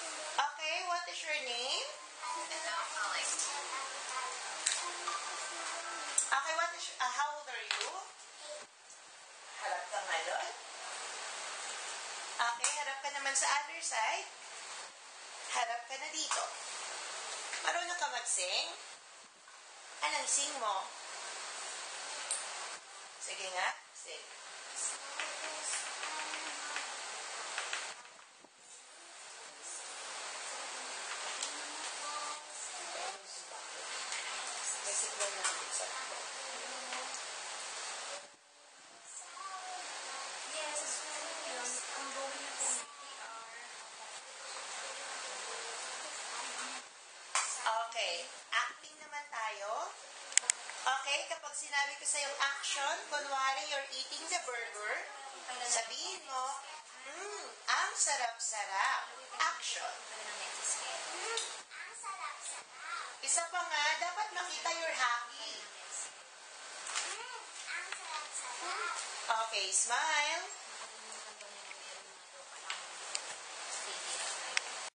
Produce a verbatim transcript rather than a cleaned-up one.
Okay, what is your name? Okay, what is, uh, how old are you? Harap ka nga doon. Okay, harap ka naman sa other side. Harap ka na dito. Marunong ka mag-sing? Anong sing mo? Sige nga, sing. May signal na dito sa ako. Okay, acting naman tayo. Okay, kapag sinabi ko sa yung action, kunwari you're eating the burger, sabihin mo, mm, ang sarap-sarap. Action. Mm, ang sarap-sarap. Isa pa nga, dapat makita you're happy. Mm, ang sarap-sarap. Okay, smile.